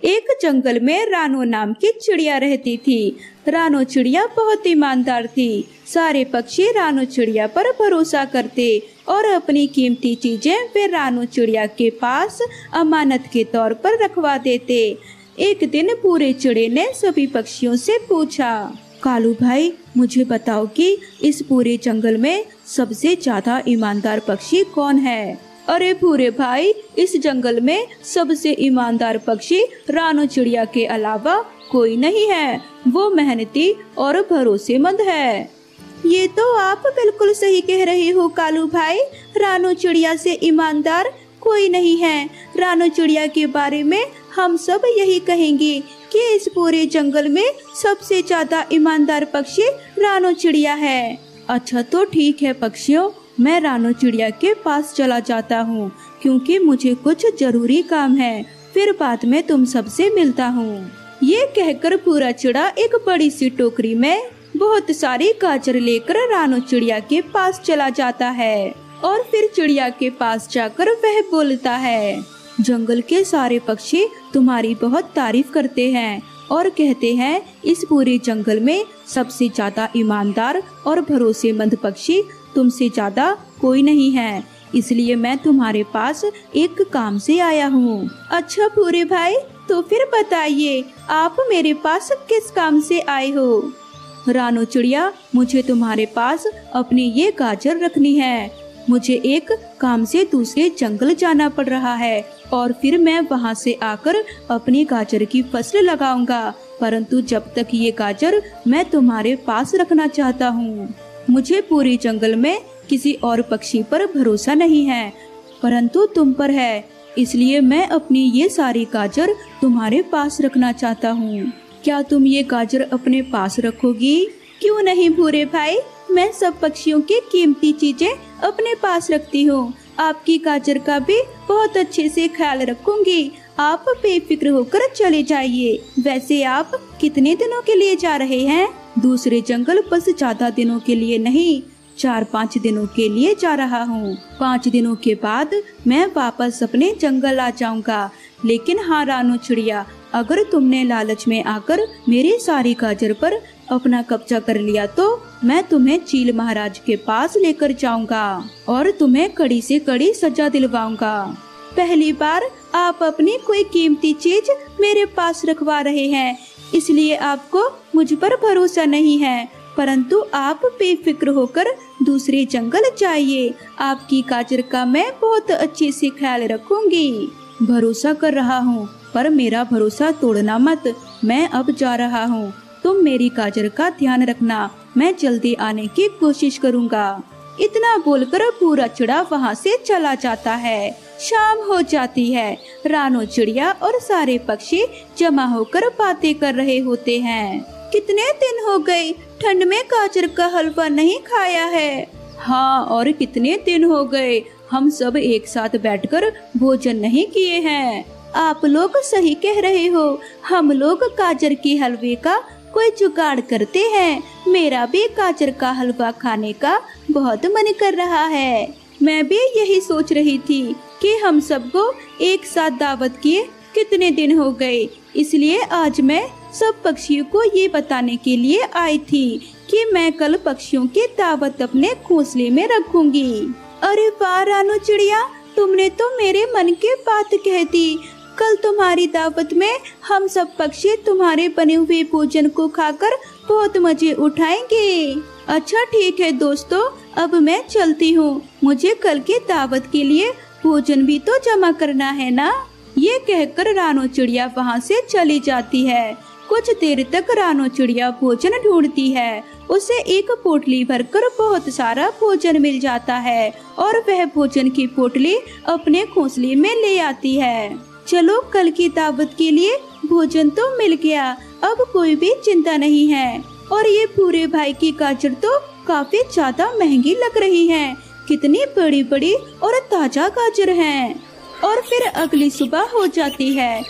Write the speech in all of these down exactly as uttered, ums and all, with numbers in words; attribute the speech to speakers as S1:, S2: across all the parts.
S1: एक जंगल में रानो नाम की चिड़िया रहती थी। रानो चिड़िया बहुत ईमानदार थी। सारे पक्षी रानो चिड़िया पर भरोसा करते और अपनी कीमती चीजें वे रानो चिड़िया के पास अमानत के तौर पर रखवा देते। एक दिन पूरे चिड़े ने सभी पक्षियों से पूछा, कालू भाई मुझे बताओ कि इस पूरे जंगल में सबसे ज्यादा ईमानदार पक्षी कौन है? अरे पूरे भाई, इस जंगल में सबसे ईमानदार पक्षी रानो चिड़िया के अलावा कोई नहीं है। वो मेहनती और भरोसेमंद है। ये तो आप बिल्कुल सही कह रहे हो कालू भाई। रानो चिड़िया से ईमानदार कोई नहीं है। रानो चिड़िया के बारे में हम सब यही कहेंगे कि इस पूरे जंगल में सबसे ज्यादा ईमानदार पक्षी रानो चिड़िया है। अच्छा तो ठीक है पक्षियों, मैं रानो चिड़िया के पास चला जाता हूँ क्योंकि मुझे कुछ जरूरी काम है। फिर बाद में तुम सबसे मिलता हूँ। ये कहकर पूरा चिड़ा एक बड़ी सी टोकरी में बहुत सारी गाजर लेकर रानो चिड़िया के पास चला जाता है और फिर चिड़िया के पास जाकर वह बोलता है, जंगल के सारे पक्षी तुम्हारी बहुत तारीफ करते हैं और कहते हैं इस पूरे जंगल में सबसे ज्यादा ईमानदार और भरोसेमंद पक्षी तुमसे ज्यादा कोई नहीं है। इसलिए मैं तुम्हारे पास एक काम से आया हूँ। अच्छा पूरे भाई, तो फिर बताइए आप मेरे पास किस काम से आए हो? रानो चिड़िया, मुझे तुम्हारे पास अपनी ये गाजर रखनी है। मुझे एक काम से दूसरे जंगल जाना पड़ रहा है और फिर मैं वहाँ से आकर अपनी गाजर की फसल लगाऊंगा, परंतु जब तक ये गाजर मैं तुम्हारे पास रखना चाहता हूँ। मुझे पूरे जंगल में किसी और पक्षी पर भरोसा नहीं है, परंतु तुम पर है। इसलिए मैं अपनी ये सारी गाजर तुम्हारे पास रखना चाहता हूँ। क्या तुम ये गाजर अपने पास रखोगी? क्यों नहीं भूरे भाई, मैं सब पक्षियों की कीमती चीजें अपने पास रखती हूँ। आपकी गाजर का भी बहुत अच्छे से ख्याल रखूंगी। आप बेफिक्र होकर चले जाइए। वैसे आप कितने दिनों के लिए जा रहे हैं? दूसरे जंगल बस ज्यादा दिनों के लिए नहीं, चार पाँच दिनों के लिए जा रहा हूँ। पाँच दिनों के बाद मैं वापस अपने जंगल आ जाऊंगा। लेकिन हाँ रानो चिड़िया, अगर तुमने लालच में आकर मेरी सारी गाजर पर अपना कब्जा कर लिया तो मैं तुम्हें चील महाराज के पास लेकर जाऊंगा और तुम्हें कड़ी से कड़ी सजा दिलवाऊंगा। पहली बार आप अपनी कोई कीमती चीज मेरे पास रखवा रहे हैं, इसलिए आपको मुझ पर भरोसा नहीं है, परंतु आप बेफिक्र होकर दूसरे जंगल जाइए। आपकी गाजर का मैं बहुत अच्छे से ख्याल रखूंगी। भरोसा कर रहा हूँ, पर मेरा भरोसा तोड़ना मत। मैं अब जा रहा हूँ, तुम मेरी गाजर का ध्यान रखना। मैं जल्दी आने की कोशिश करूँगा। इतना बोलकर पूरा चिड़ा वहाँ से चला जाता है। शाम हो जाती है। रानो चिड़िया और सारे पक्षी जमा होकर बातें कर रहे होते हैं। कितने दिन हो गए ठंड में गाजर का हलवा नहीं खाया है। हाँ, और कितने दिन हो गए हम सब एक साथ बैठकर भोजन नहीं किए हैं। आप लोग सही कह रहे हो, हम लोग गाजर के हलवे का कोई जुगाड़ करते हैं। मेरा भी गाजर का हलवा खाने का बहुत मन कर रहा है। मैं भी यही सोच रही थी कि हम सबको एक साथ दावत किए कितने दिन हो गए, इसलिए आज मैं सब पक्षियों को ये बताने के लिए आई थी कि मैं कल पक्षियों की दावत अपने घोंसले में रखूंगी। अरे वाह रानो चिड़िया, तुमने तो मेरे मन की बात कह दी। कल तुम्हारी दावत में हम सब पक्षी तुम्हारे बने हुए भोजन को खाकर बहुत मजे उठाएंगे। अच्छा ठीक है दोस्तों, अब मैं चलती हूँ। मुझे कल की दावत के लिए भोजन भी तो जमा करना है ना। ये कहकर रानो चिड़िया वहाँ से चली जाती है। कुछ देर तक रानो चिड़िया भोजन ढूंढती है। उसे एक पोटली भरकर बहुत सारा भोजन मिल जाता है और वह भोजन की पोटली अपने घोंसले में ले आती है। चलो, कल की दावत के लिए भोजन तो मिल गया, अब कोई भी चिंता नहीं है। और ये पूरे भाई की गाजर तो काफी ज्यादा महंगी लग रही है। कितनी बड़ी बड़ी और ताजा गाजर हैं। और फिर अगली सुबह हो जाती है।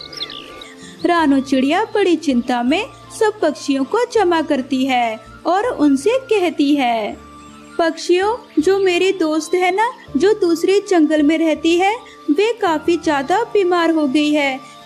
S1: रानो चिड़िया बड़ी चिंता में सब पक्षियों को जमा करती है और उनसे कहती है, पक्षियों, जो मेरी दोस्त है ना, जो दूसरे जंगल में रहती है, वे काफी ज्यादा बीमार हो गई है।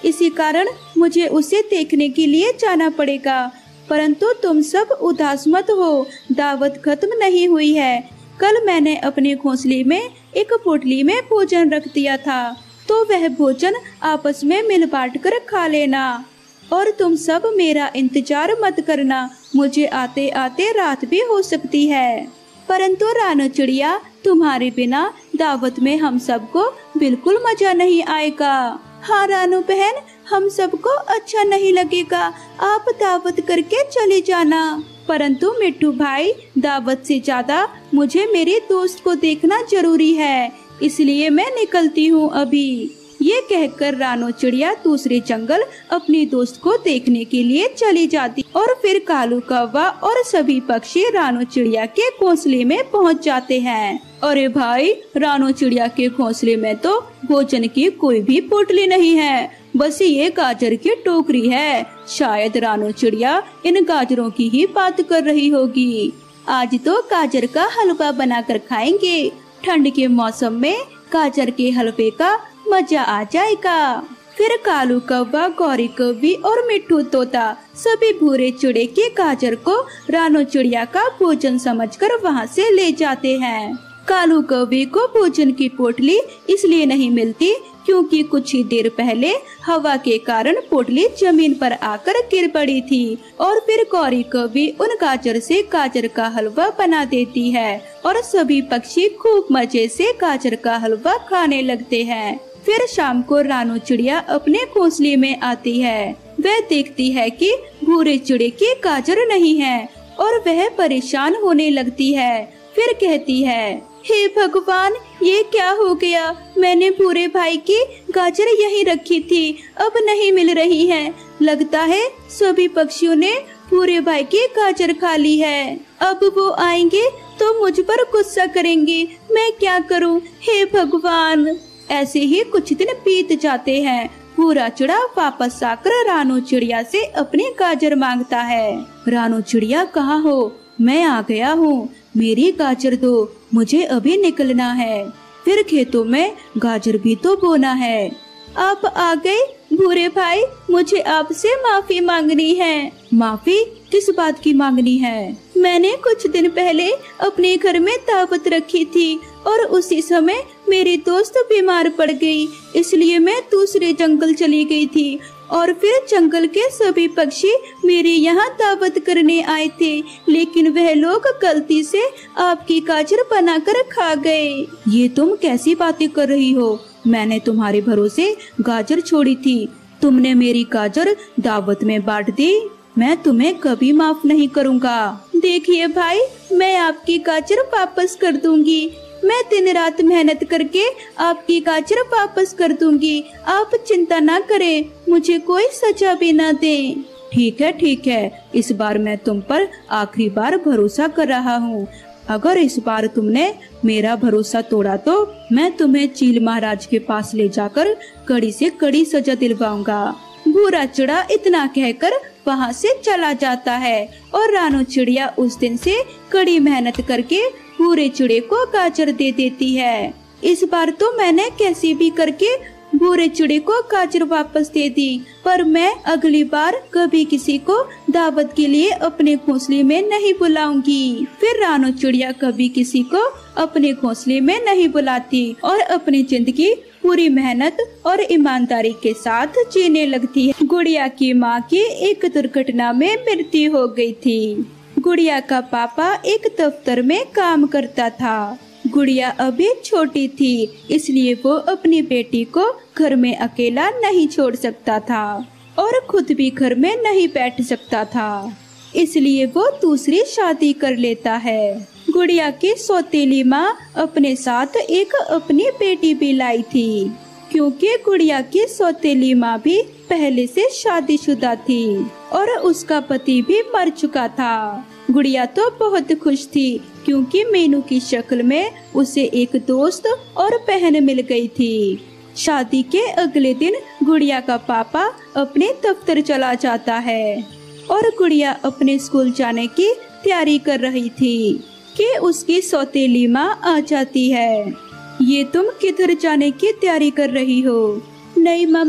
S1: इसी कारण मुझे उसे देखने के लिए जाना पड़ेगा। परंतु तुम सब उदास मत हो, दावत खत्म नहीं हुई है। कल मैंने अपने घोंसले में एक पोटली में भोजन रख दिया था, तो वह भोजन आपस में मिल बांट कर खा लेना। और तुम सब मेरा इंतजार मत करना, मुझे आते आते रात भी हो सकती है। परंतु रानो चिड़िया, तुम्हारे बिना दावत में हम सबको बिल्कुल मजा नहीं आएगा। हाँ रानो बहन, हम सबको अच्छा नहीं लगेगा, आप दावत करके चले जाना। परंतु मिट्टू भाई, दावत से ज्यादा मुझे मेरे दोस्त को देखना जरूरी है, इसलिए मैं निकलती हूँ अभी। ये कहकर रानो चिड़िया दूसरे जंगल अपनी दोस्त को देखने के लिए चली जाती और फिर कालू कौवा और सभी पक्षी रानो चिड़िया के घोंसले में पहुंच जाते हैं। अरे भाई, रानो चिड़िया के घोंसले में तो भोजन की कोई भी पोटली नहीं है, बस ये गाजर की टोकरी है। शायद रानो चिड़िया इन गाजरों की ही बात कर रही होगी। आज तो गाजर का हलवा बनाकर खाएंगे, ठंड के मौसम में गाजर के हलवे का मजा आ जाएगा। फिर कालू कौवा, गौरी कौवी और मिट्टू तोता सभी भूरे चिड़े के गाजर को रानो चिड़िया का भोजन समझकर वहां से ले जाते हैं। कालू कौवे को भोजन की पोटली इसलिए नहीं मिलती क्योंकि कुछ ही देर पहले हवा के कारण पोटली जमीन पर आकर गिर पड़ी थी। और फिर गौरी कौवी उन गाजर से गाजर का हलवा बना देती है और सभी पक्षी खूब मजे से गाजर का हलवा खाने लगते हैं। फिर शाम को रानो चिड़िया अपने घोंसले में आती है। वह देखती है कि भूरे चिड़े के गाजर नहीं है और वह परेशान होने लगती है। फिर कहती है, हे भगवान, ये क्या हो गया? मैंने भूरे भाई की गाजर यहीं रखी थी, अब नहीं मिल रही है। लगता है सभी पक्षियों ने भूरे भाई की गाजर खा ली है। अब वो आएंगे तो मुझ पर गुस्सा करेंगे, मैं क्या करूं? हे भगवान। ऐसे ही कुछ दिन बीत जाते हैं। भूरा चिड़ा वापस आकर रानो चिड़िया से अपनी गाजर मांगता है। रानो चिड़िया, कहाँ हो? मैं आ गया हूँ, मेरी गाजर दो, मुझे अभी निकलना है। फिर खेतों में गाजर भी तो बोना है। आप आ गए भूरे भाई, मुझे आपसे माफी मांगनी है। माफी? किस बात की मांगनी है? मैंने कुछ दिन पहले अपने घर में दावत रखी थी और उसी समय मेरी दोस्त बीमार पड़ गई, इसलिए मैं दूसरे जंगल चली गई थी। और फिर जंगल के सभी पक्षी मेरे यहाँ दावत करने आए थे, लेकिन वह लोग गलती से आपकी गाजर बनाकर खा गए। ये तुम कैसी बातें कर रही हो? मैंने तुम्हारे भरोसे गाजर छोड़ी थी, तुमने मेरी गाजर दावत में बांट दी। मैं तुम्हें कभी माफ नहीं करूँगा। देखिए भाई, मैं आपकी गाजर वापस कर दूंगी। मैं दिन रात मेहनत करके आपकी गाजर वापस कर दूंगी, आप चिंता ना करें, मुझे कोई सजा भी ना दें। ठीक है ठीक है, इस बार मैं तुम पर आखिरी बार भरोसा कर रहा हूँ। अगर इस बार तुमने मेरा भरोसा तोड़ा तो मैं तुम्हें चील महाराज के पास ले जाकर कड़ी से कड़ी सजा दिलवाऊंगा। भूरा चिड़ा इतना कहकर वहाँ से चला जाता है और रानो चिड़िया उस दिन से कड़ी मेहनत करके भूरे चिड़े को गाजर दे देती है। इस बार तो मैंने कैसे भी करके भूरे चिड़े को गाजर वापस दे दी, पर मैं अगली बार कभी किसी को दावत के लिए अपने घोंसले में नहीं बुलाऊंगी। फिर रानो चिड़िया कभी किसी को अपने घोंसले में नहीं बुलाती और अपनी जिंदगी पूरी मेहनत और ईमानदारी के साथ जीने लगती है। गुड़िया की माँ की एक दुर्घटना में मृत्यु हो गई थी। गुड़िया का पापा एक दफ्तर में काम करता था। गुड़िया अभी छोटी थी, इसलिए वो अपनी बेटी को घर में अकेला नहीं छोड़ सकता था और खुद भी घर में नहीं बैठ सकता था, इसलिए वो दूसरी शादी कर लेता है। गुड़िया की सौतेली माँ अपने साथ एक अपनी बेटी भी लाई थी, क्योंकि गुड़िया की सौतेली माँ भी पहले से शादीशुदा थी और उसका पति भी मर चुका था। गुड़िया तो बहुत खुश थी क्योंकि मीनू की शक्ल में उसे एक दोस्त और बहन मिल गई थी। शादी के अगले दिन गुड़िया का पापा अपने दफ्तर चला जाता है और गुड़िया अपने स्कूल जाने की तैयारी कर रही थी कि उसकी सौतेली माँ आ जाती है। ये तुम किधर जाने की तैयारी कर रही हो? नहीं मम्मा,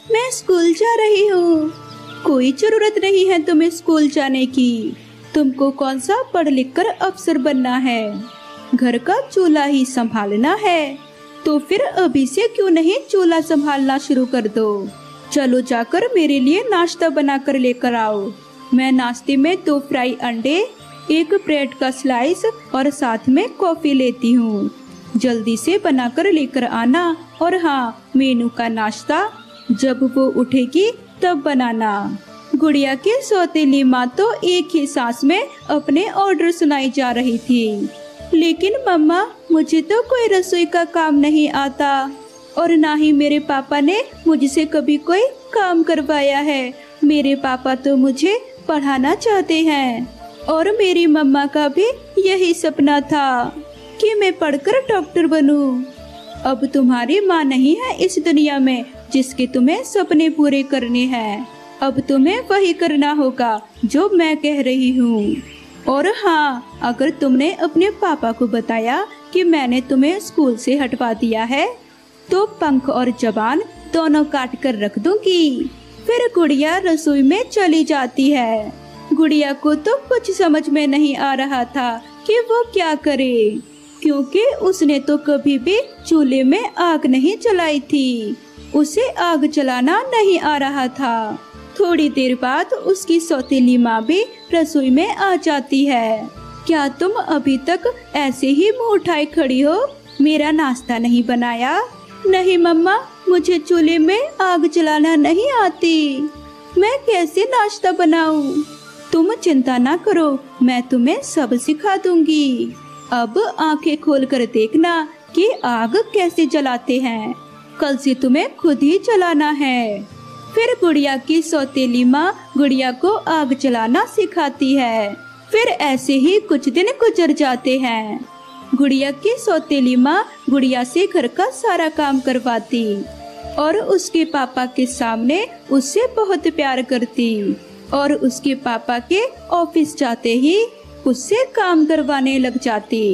S1: मैं स्कूल जा रही हूँ। कोई जरूरत नहीं है तुम्हें स्कूल जाने की। तुमको कौन सा पढ़ लिख कर अफसर बनना है, घर का चूल्हा ही संभालना है। तो फिर अभी से क्यों नहीं चूल्हा संभालना शुरू कर दो। चलो जाकर मेरे लिए नाश्ता बना कर लेकर आओ। मैं नाश्ते में दो फ्राई अंडे, एक ब्रेड का स्लाइस और साथ में कॉफी लेती हूँ। जल्दी से बनाकर लेकर आना। और हाँ, मेनू का नाश्ता जब वो उठेगी तब बनाना। गुड़िया की सौतेली माँ तो एक ही सांस में अपने ऑर्डर सुनाई जा रही थी। लेकिन मम्मा, मुझे तो कोई रसोई का काम नहीं आता और ना ही मेरे पापा ने मुझसे कभी कोई काम करवाया है। मेरे पापा तो मुझे पढ़ाना चाहते हैं और मेरी मम्मा का भी यही सपना था कि मैं पढ़कर डॉक्टर बनूं। अब तुम्हारी माँ नहीं है इस दुनिया में जिसके तुम्हें सपने पूरे करने हैं। अब तुम्हें वही करना होगा जो मैं कह रही हूँ। और हाँ, अगर तुमने अपने पापा को बताया कि मैंने तुम्हें स्कूल से हटवा दिया है तो पंख और जबान दोनों काट कर रख दूंगी। फिर गुड़िया रसोई में चली जाती है। गुड़िया को तो कुछ समझ में नहीं आ रहा था कि वो क्या करे, क्योंकि उसने तो कभी भी चूल्हे में आग नहीं जलाई थी। उसे आग जलाना नहीं आ रहा था। थोड़ी देर बाद उसकी सौतेली माँ भी रसोई में आ जाती है। क्या तुम अभी तक ऐसे ही मुंह उठाए खड़ी हो? मेरा नाश्ता नहीं बनाया? नहीं मम्मा, मुझे चूल्हे में आग जलाना नहीं आती। मैं कैसे नाश्ता बनाऊं? तुम चिंता ना करो, मैं तुम्हें सब सिखा दूंगी। अब आंखें खोल कर देखना कि आग कैसे जलाते हैं। कल से तुम्हें खुद ही जलाना है। फिर गुड़िया की सौतेली माँ गुड़िया को आग जलाना सिखाती है। फिर ऐसे ही कुछ दिन गुजर जाते हैं। गुड़िया की सौतेली माँ गुड़िया से घर का सारा काम करवाती और उसके पापा के सामने उससे बहुत प्यार करती और उसके पापा के ऑफिस जाते ही उससे काम करवाने लग जाती।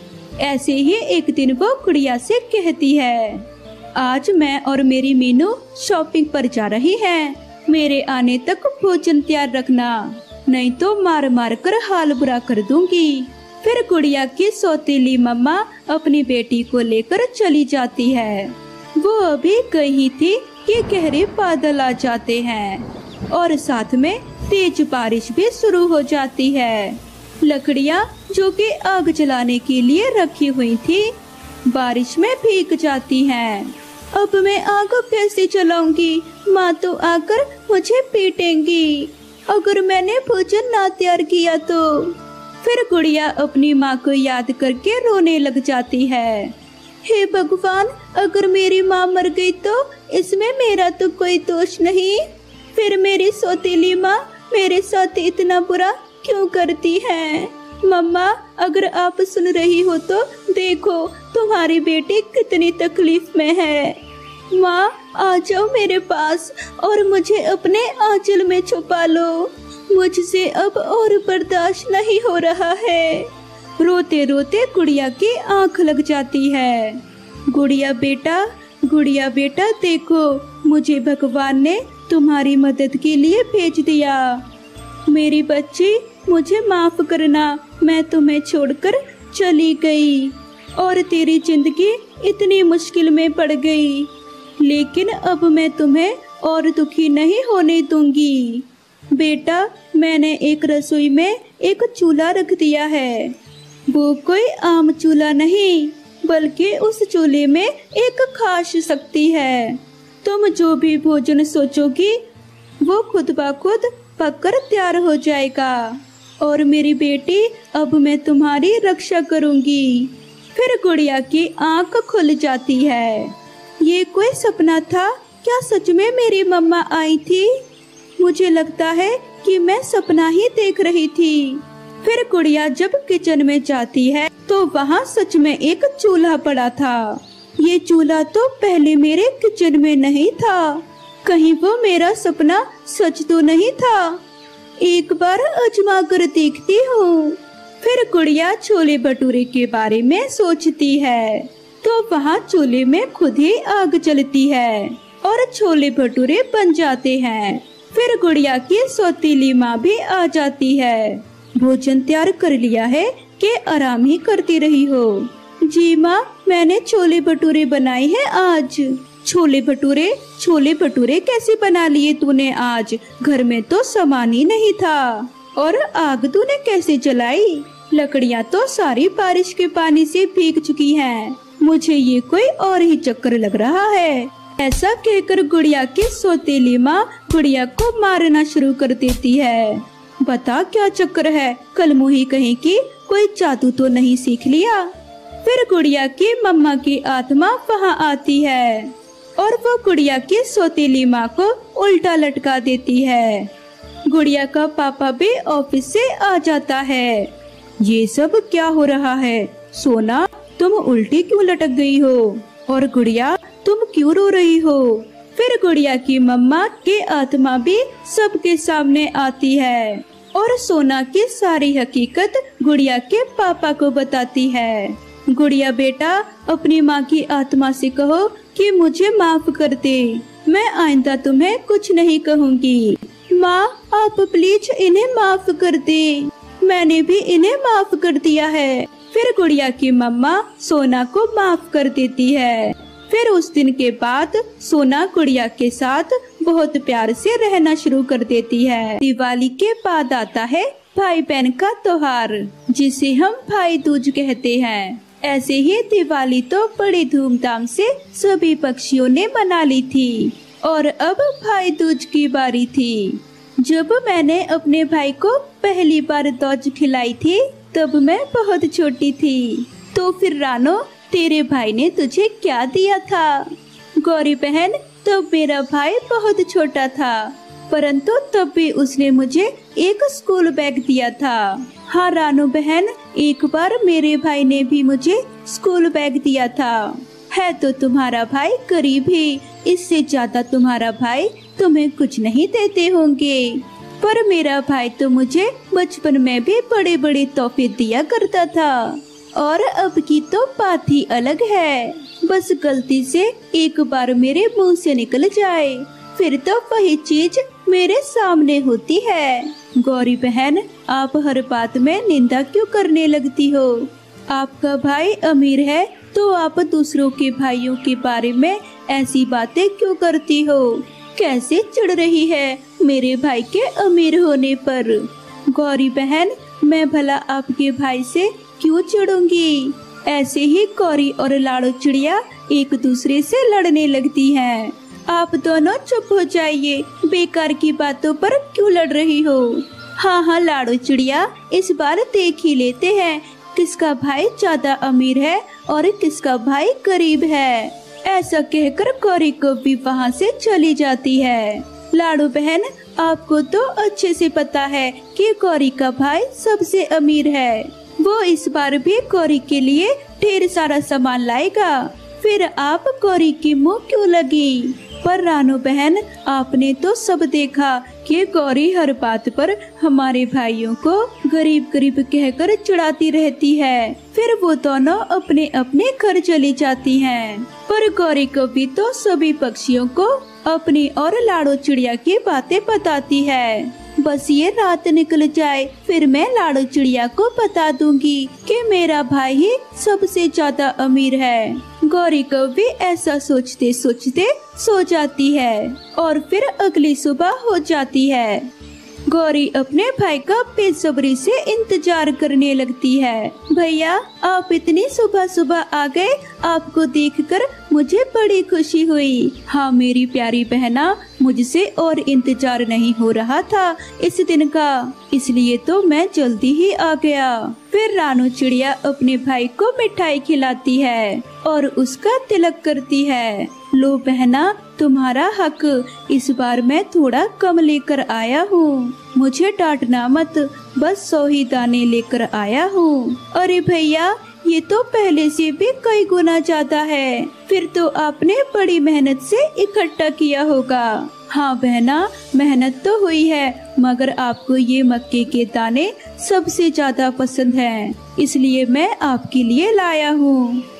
S1: ऐसे ही एक दिन वो गुड़िया से कहती है, आज मैं और मेरी मीनू शॉपिंग पर जा रही हैं। मेरे आने तक भोजन तैयार रखना, नहीं तो मार मार कर हाल बुरा कर दूंगी। फिर गुड़िया की सौतेली मम्मा अपनी बेटी को लेकर चली जाती है। वो अभी गई थी कि गहरे बादल आ जाते हैं और साथ में तेज बारिश भी शुरू हो जाती है। लकड़ियाँ जो कि आग जलाने के लिए रखी हुई थी बारिश में भीग जाती हैं। अब मैं आग कैसे जलाऊंगी? माँ तो आकर मुझे पीटेंगी अगर मैंने भोजन ना तैयार किया तो। फिर गुड़िया अपनी माँ को याद करके रोने लग जाती है। हे भगवान, अगर मेरी माँ मर गई तो इसमें मेरा तो कोई दोष नहीं। फिर मेरी सौतेली माँ मेरे साथ इतना बुरा क्यों करती है? मम्मा, अगर आप सुन रही हो तो देखो तुम्हारी बेटी कितनी तकलीफ में है। माँ, आ जाओ मेरे पास और मुझे अपने आंचल में छुपा लो। मुझसे अब और बर्दाश्त नहीं हो रहा है। रोते रोते गुड़िया की आंख लग जाती है। गुड़िया बेटा, गुड़िया बेटा देखो, मुझे भगवान ने तुम्हारी मदद के लिए भेज दिया। मेरी बच्ची, मुझे माफ करना, मैं तुम्हें छोड़कर चली गई और तेरी जिंदगी इतनी मुश्किल में पड़ गई। लेकिन अब मैं तुम्हें और दुखी नहीं होने दूंगी। बेटा, मैंने एक रसोई में एक चूल्हा रख दिया है। वो कोई आम चूल्हा नहीं, बल्कि उस चूल्हे में एक खास शक्ति है। तुम जो भी भोजन सोचोगी वो खुद ब खुद पककर तैयार हो जाएगा। और मेरी बेटी, अब मैं तुम्हारी रक्षा करूंगी। फिर गुड़िया की आंख खुल जाती है। ये कोई सपना था क्या? सच में मेरी मम्मा आई थी? मुझे लगता है कि मैं सपना ही देख रही थी। फिर गुड़िया जब किचन में जाती है तो वहाँ सच में एक चूल्हा पड़ा था। ये चूल्हा तो पहले मेरे किचन में नहीं था। कहीं वो मेरा सपना सच तो नहीं था? एक बार आजमा कर देखती हूँ। फिर गुड़िया छोले भटूरे के बारे में सोचती है तो वहाँ चूल्हे में खुद ही आग जलती है और छोले भटूरे बन जाते हैं। फिर गुड़िया की सौतीली माँ भी आ जाती है। भोजन तैयार कर लिया है कि आराम ही करती रही हो? जी माँ, मैंने छोले भटूरे बनाए हैं आज। छोले भटूरे छोले भटूरे कैसे बना लिए तूने आज? घर में तो सामान ही नहीं था। और आग तूने कैसे जलाई? लकड़ियाँ तो सारी बारिश के पानी से भीग चुकी हैं। मुझे ये कोई और ही चक्कर लग रहा है। ऐसा कहकर गुड़िया की सौतेली माँ गुड़िया को मारना शुरू कर देती है। बता क्या चक्कर है, कल मुही कहीं की कोई जादू तो नहीं सीख लिया? फिर गुड़िया की मम्मा की आत्मा वहाँ आती है और वो गुड़िया की सौतेली माँ को उल्टा लटका देती है। गुड़िया का पापा भी ऑफिस से आ जाता है। ये सब क्या हो रहा है? सोना, तुम उल्टी क्यों लटक गई हो? और गुड़िया, तुम क्यों रो रही हो? फिर गुड़िया की मम्मा की आत्मा भी सबके सामने आती है और सोना की सारी हकीकत गुड़िया के पापा को बताती है। गुड़िया बेटा, अपनी माँ की आत्मा से कहो कि मुझे माफ कर दे। मैं आइंदा तुम्हें कुछ नहीं कहूँगी। माँ, आप प्लीज इन्हें माफ कर दे। मैंने भी इन्हें माफ कर दिया है। फिर गुड़िया की मम्मा सोना को माफ कर देती है। फिर उस दिन के बाद सोना गुड़िया के साथ बहुत प्यार से रहना शुरू कर देती है। दिवाली के बाद आता है भाई बहन का त्योहार, जिसे हम भाई दूज कहते हैं। ऐसे ही दिवाली तो बड़ी धूमधाम से सभी पक्षियों ने मना ली थी और अब भाई दूज की बारी थी। जब मैंने अपने भाई को पहली बार दूज खिलाई थी तब मैं बहुत छोटी थी। तो फिर रानो, तेरे भाई ने तुझे क्या दिया था? गौरी बहन, तब मेरा भाई बहुत छोटा था, परंतु तब भी उसने मुझे एक स्कूल बैग दिया था। हाँ रानो बहन, एक बार मेरे भाई ने भी मुझे स्कूल बैग दिया था। है तो तुम्हारा भाई गरीब ही, इससे ज्यादा तुम्हारा भाई तुम्हें कुछ नहीं देते होंगे। पर मेरा भाई तो मुझे बचपन में भी बड़े बड़े तोहफे दिया करता था। और अब की तो बात ही अलग है। बस गलती से एक बार मेरे मुंह से निकल जाए, फिर तो वही चीज मेरे सामने होती है। गौरी बहन, आप हर बात में निंदा क्यों करने लगती हो? आपका भाई अमीर है तो आप दूसरों के भाइयों के बारे में ऐसी बातें क्यों करती हो? कैसे चिढ़ रही है मेरे भाई के अमीर होने पर। गौरी बहन, मैं भला आपके भाई से क्यों चिढ़ूंगी? ऐसे ही गौरी और लाड़ो चिड़िया एक दूसरे से लड़ने लगती हैं। आप दोनों चुप हो जाइए, बेकार की बातों पर क्यों लड़ रही हो? हाँ हाँ लाड़ो चिड़िया, इस बार देख ही लेते हैं किसका भाई ज्यादा अमीर है और किसका भाई गरीब है। ऐसा कहकर गौरी को भी वहाँ से चली जाती है। लाड़ो बहन, आपको तो अच्छे से पता है कि गौरी का भाई सबसे अमीर है। वो इस बार भी गौरी के लिए ढेर सारा सामान लाएगा, फिर आप गौरी की मुँह क्यों लगी? पर रानो बहन, आपने तो सब देखा कि गौरी हर बात पर हमारे भाइयों को गरीब गरीब कहकर चिढ़ाती रहती है। फिर वो दोनों अपने अपने घर चली जाती हैं। पर गौरी को भी तो सभी पक्षियों को अपनी और लाड़ो चिड़िया की बातें बताती है। बस ये रात निकल जाए, फिर मैं लाड़ो चिड़िया को बता दूंगी कि मेरा भाई ही सबसे ज्यादा अमीर है। गौरी को भी ऐसा सोचते सोचते सो जाती है और फिर अगली सुबह हो जाती है। गौरी अपने भाई का बेसब्री से इंतजार करने लगती है। भैया, आप इतनी सुबह सुबह आ गए, आपको देखकर मुझे बड़ी खुशी हुई। हाँ मेरी प्यारी बहना, मुझसे और इंतजार नहीं हो रहा था इस दिन का, इसलिए तो मैं जल्दी ही आ गया। फिर रानो चिड़िया अपने भाई को मिठाई खिलाती है और उसका तिलक करती है। लो बहना, तुम्हारा हक, इस बार मैं थोड़ा कम लेकर आया हूँ, मुझे डांटना मत, बस सौ ही दाने लेकर आया हूँ। अरे भैया, ये तो पहले से भी कई गुना ज्यादा है, फिर तो आपने बड़ी मेहनत से इकट्ठा किया होगा। हाँ बहना, मेहनत तो हुई है, मगर आपको ये मक्के के दाने सबसे ज्यादा पसंद हैं, इसलिए मैं आपके लिए लाया हूँ।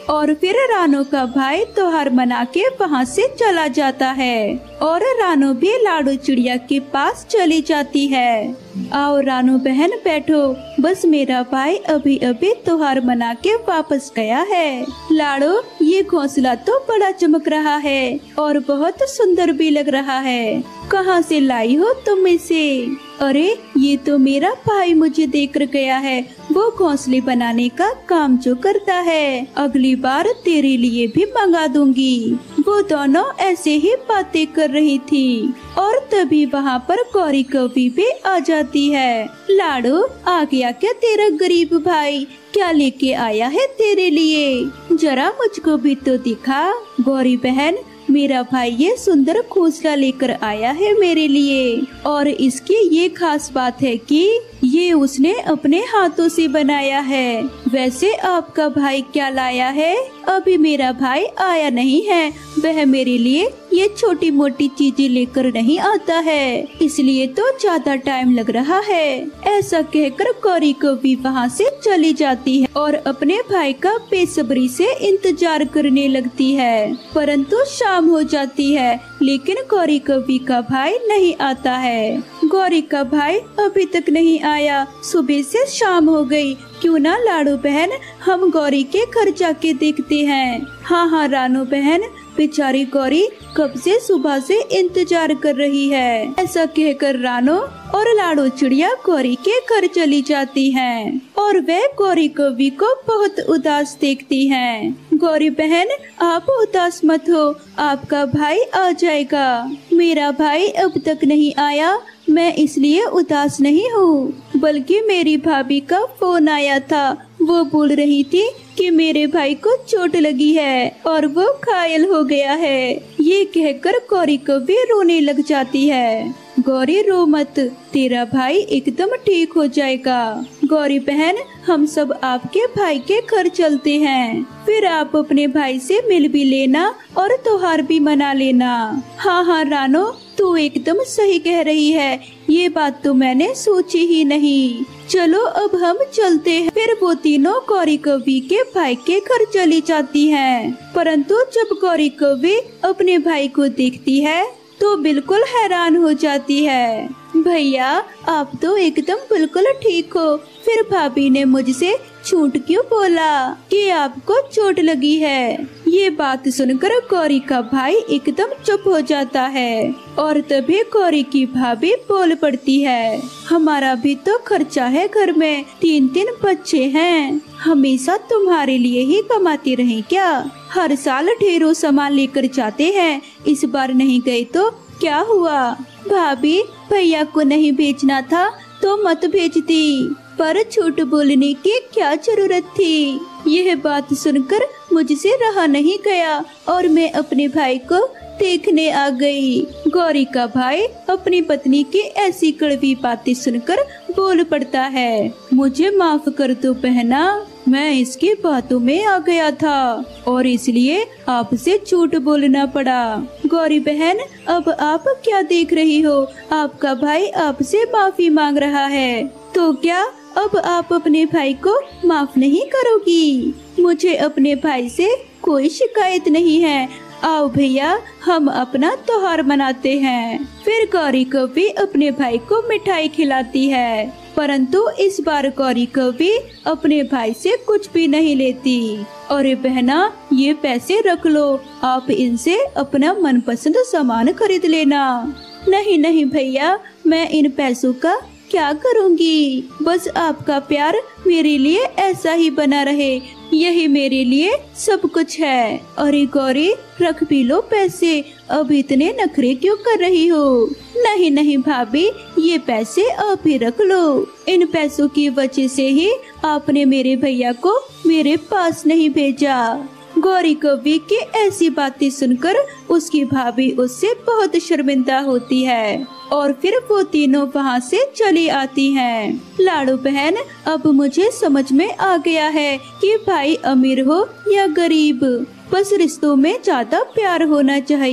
S1: और फिर रानो का भाई त्योहार मना के वहाँ से चला जाता है और रानो भी लाडो चिड़िया के पास चली जाती है। आओ रानो बहन बैठो, बस मेरा भाई अभी अभी त्योहार मना के वापस गया है। लाडो, ये घोंसला तो बड़ा चमक रहा है और बहुत सुंदर भी लग रहा है। कहाँ से लाई हो तुम इसे? अरे ये तो मेरा भाई मुझे देख कर गया है, वो घोंसले बनाने का काम जो करता है। अगली बार तेरे लिए भी मंगा दूंगी। वो दोनों ऐसे ही बातें कर रही थी और तभी वहाँ पर गौरी कौवी भी आ जाती है। लाडो, आ गया क्या तेरा गरीब भाई? क्या लेके आया है तेरे लिए? जरा मुझको भी तो दिखा। गौरी बहन, मेरा भाई ये सुंदर घोंसला लेकर आया है मेरे लिए और इसकी ये खास बात है कि ये उसने अपने हाथों से बनाया है। वैसे आपका भाई क्या लाया है? अभी मेरा भाई आया नहीं है, वह मेरे लिए ये छोटी मोटी चीजें लेकर नहीं आता है, इसलिए तो ज्यादा टाइम लग रहा है। ऐसा कहकर गौरी कौवी वहाँ से चली जाती है और अपने भाई का बेसब्री से इंतजार करने लगती है। परंतु शाम हो जाती है लेकिन गौरी कौवी का भाई नहीं आता है। गौरी का भाई अभी तक नहीं आया, सुबह से शाम हो गई। क्यों ना लाडो बहन हम गौरी के घर जाके देखते हैं। हाँ हाँ रानो बहन, बेचारी गौरी कब से सुबह से इंतजार कर रही है। ऐसा कहकर रानो और लाडो चिड़िया गौरी के घर चली जाती हैं और वह गौरी कौवी को बहुत उदास देखती हैं। गौरी बहन, आप उदास मत हो, आपका भाई आ जाएगा। मेरा भाई अब तक नहीं आया, मैं इसलिए उदास नहीं हूँ, बल्कि मेरी भाभी का फोन आया था। वो बोल रही थी कि मेरे भाई को चोट लगी है और वो घायल हो गया है। ये कहकर गौरी कौवी रोने लग जाती है। गौरी, रो मत, तेरा भाई एकदम ठीक हो जाएगा। गौरी बहन, हम सब आपके भाई के घर चलते हैं, फिर आप अपने भाई से मिल भी लेना और त्योहार भी मना लेना। हाँ हाँ रानो, तू एकदम सही कह रही है, ये बात तो मैंने सोची ही नहीं। चलो अब हम चलते हैं। फिर वो तीनों गौरी कौवी के भाई के घर चली जाती हैं। परंतु जब गौरी कौवी अपने भाई को देखती है तो बिल्कुल हैरान हो जाती है। भैया, आप तो एकदम बिल्कुल ठीक हो, फिर भाभी ने मुझसे झूठ क्यों बोला कि आपको चोट लगी है? ये बात सुनकर गौरी का भाई एकदम चुप हो जाता है और तभी गौरी की भाभी बोल पड़ती है, हमारा भी तो खर्चा है, घर में तीन तीन बच्चे हैं, हमेशा तुम्हारे लिए ही कमाती रहे क्या? हर साल ढेरों सामान लेकर जाते हैं, इस बार नहीं गए तो क्या हुआ? भाभी, भैया को नहीं भेजना था तो मत भेजती, पर झूठ बोलने की क्या जरूरत थी? यह बात सुनकर मुझसे रहा नहीं गया और मैं अपने भाई को देखने आ गई। गौरी का भाई अपनी पत्नी की ऐसी कड़वी बातें सुनकर बोल पड़ता है, मुझे माफ कर दो बहना, मैं इसकी बातों में आ गया था और इसलिए आपसे झूठ बोलना पड़ा। गौरी बहन, अब आप क्या देख रही हो? आपका भाई आपसे माफी मांग रहा है, तो क्या अब आप अपने भाई को माफ नहीं करोगी? मुझे अपने भाई से कोई शिकायत नहीं है। आओ भैया, हम अपना त्योहार मनाते हैं। फिर गौरी कौवी अपने भाई को मिठाई खिलाती है, परंतु इस बार गौरी कौवी अपने भाई से कुछ भी नहीं लेती। अरे बहना, ये पैसे रख लो, आप इनसे अपना मनपसंद सामान खरीद लेना। नहीं नहीं भैया, मैं इन पैसों का क्या करूंगी? बस आपका प्यार मेरे लिए ऐसा ही बना रहे, यही मेरे लिए सब कुछ है। अरे गौरी, रख भी लो पैसे, अब इतने नखरे क्यों कर रही हो? नहीं नहीं भाभी, ये पैसे आप ही रख लो, इन पैसों की वजह से ही आपने मेरे भैया को मेरे पास नहीं भेजा। गौरी कौवी की ऐसी बातें सुनकर उसकी भाभी उससे बहुत शर्मिंदा होती है और फिर वो तीनों वहाँ से चली आती हैं। लाडो बहन, अब मुझे समझ में आ गया है कि भाई अमीर हो या गरीब, बस रिश्तों में ज्यादा प्यार होना चाहिए।